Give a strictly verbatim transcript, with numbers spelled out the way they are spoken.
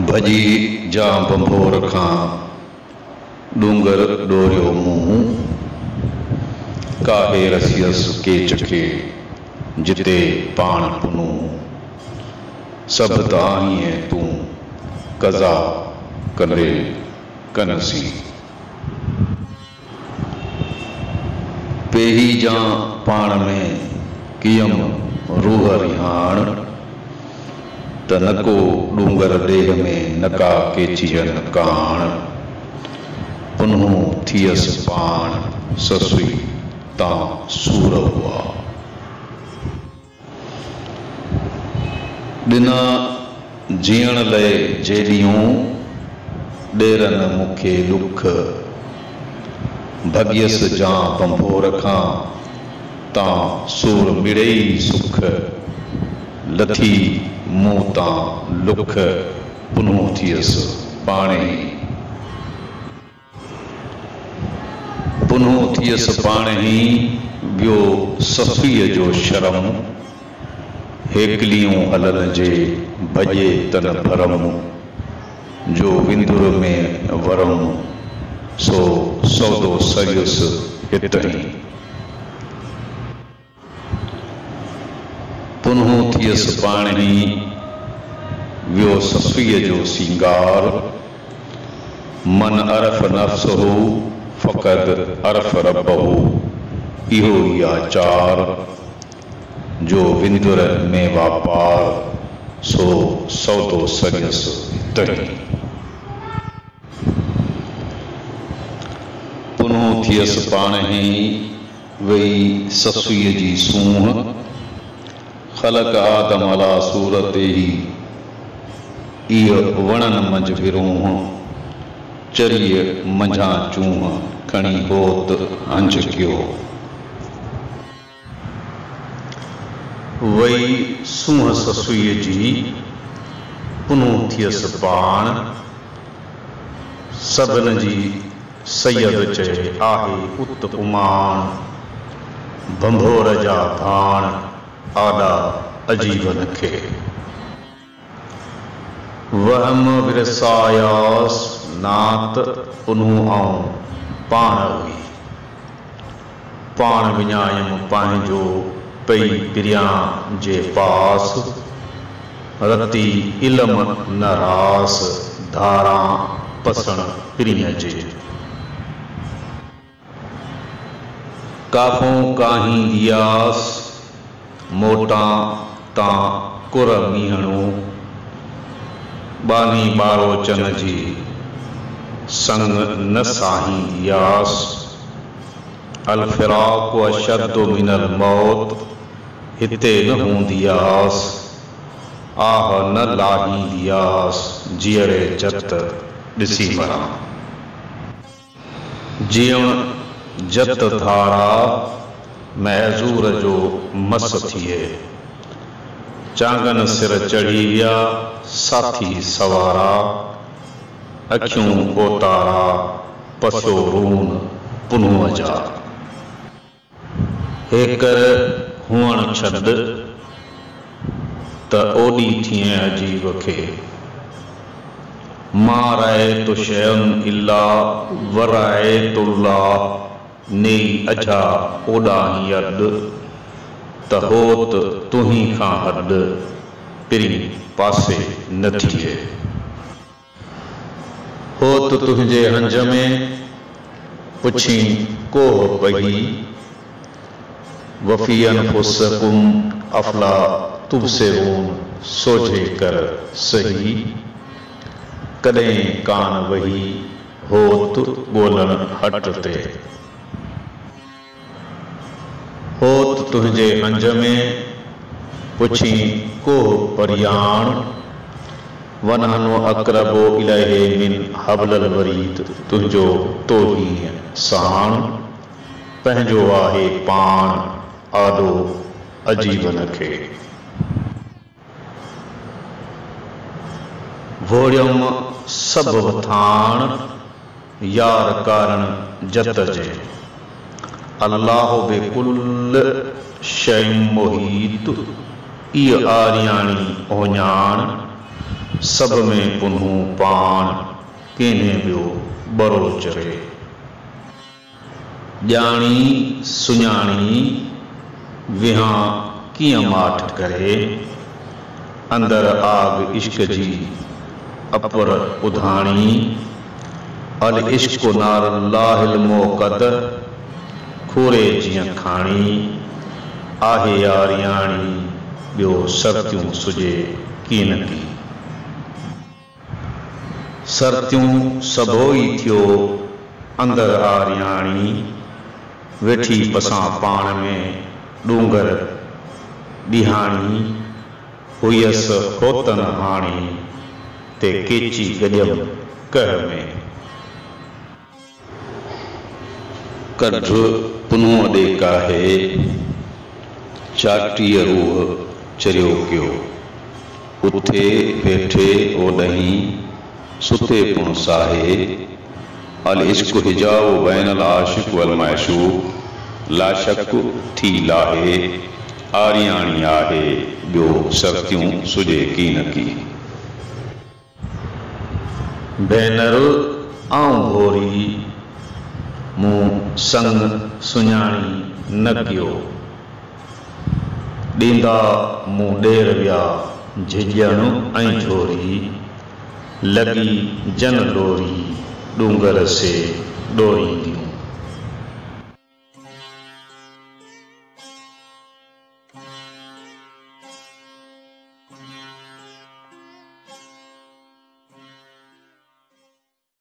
भजी जा बंभोर खां डूंगर डोरियो मुंहुं, काहे रसियस के चखे जिते पाण पुनू, सब ताही तू कज़ा कंदे कनसी। पेही जा पाण में कियम रूह रिहाण, त नको डूंगर देह में नका केचियन काण, पुनः थियस पाण ससुई ता सूर हुआ। दिना जीअण लय जेड़ियों डेरन मुखे दुख, भगियस जा बंभोर खां ता सूर मिड़ई सुख, लथी मुंह ता लुख पुनः थियस पाणे, पुनः थियस पाणे ही वियो ससुईअ जो शर्म, हेकलियों हलन जे भजे तन भरम, जो विंदुर में वरम सो सौदो सरियुस हितही। पुनः थियस पाणी वियो ससुईअ जो सिंगार, मन अरफ नफ्स हो फ़क़द अरफ रब हो, इहो ई आचार, जो विंदुर में वापार सो सौदो सरियुस हितही। पुनः थियस पाणे वही ससुईअ जी सूंह, ख़लक आदम अला सूरत ही इह वणन मंझ विरूह, चरिय मंझां चूह खणी होत हंज कियो। वही सूंह ससुईअ जी पुनः थियस पाण, सभिन जी सैयद चए आहे उत उमान, बंभोर जा भाण आॾा अजीबन खे। वहम विरसायास नात पुनः आऊं पाण हुई, पाण विञायम पंहिंजो पई पिरियां जे पास, रती इल्म न रास धारां पसण पिरीअ जे। काफ़ों काहीं दियास मोटा ता कुर मीहणो, बानी बारो चन जी संग न साही दियास, अल फिराक अशद मिनल मौत, हिते न हूंदियास, आह न लाही दियास जियरे जत ॾिसी मरां। जीअण जत धारा महज़ूर जो मस थिए, चांगन सिर चढ़ी विया साथी सवारा, अखियूं ओतारा पसो रून पुनः जा। हेकर हुअण छॾ त ओॾी थिए अजीब खे, मां राए तो शयुन इल्ला वराए तुल्ला, नेई अजा ओॾाही अॾ, त होत तुही खां हॾ पिरी पासे न थिए। होत तुंहिंजे हंज में पुछी कोह पही, वफ़ी अनफुसकुम अफला तुबसिरून, सोझे कर सही, कॾहिं कान वही होत ॻोल्हण हट ते। होत तुंहिंजे हंज में पुछी कोह परियाण, वनहनु अक़रबो इलैहि मिन हब्लिल वरीद, तुंहिंजो तोही साण, पंहिंजो आहे पाण आॾो अजीबन खे। वोड़ियम सब वथाण यार कारण जत जे, अल्लाह बेकुल शइ मोहीत, इह आरियाणी ओञाण, सब में पुनूं पाण केने बियो बरो चरे। जानी सुञाणी विहां कियां माठ करे, अंदर आग इश्क जी अपर उधाणी। अल इश्क नार लाहिल मोकद खोरे जियां खाणी। आहे यारियाणी बियो सरतियूं सुजे की न की। सरतियूं सबोई थियो अंदर आरियाणी। वेठी पसां पाण में डूंगर बिहाणी। हुयस होतन हाणी ते केची गजम कर में। कढ़ पुनूं दे काहे चाटी रूह चरियो क्यों। उथे बैठे ओडहीं सुते पुण साहे। अल इश्क हिजाब बैनल आशिक वल माशूक। लाशक थी लाहे आरियाणी आहे बियो सरतियूं सुजे की न की। भेनर आऊं घोरी मूं संग सुञाणी न कियो। ॾींदा मूं ॾेर विया झिझण ऐं झोरी। लगी जन डोरी डूंगर से डोरींदी।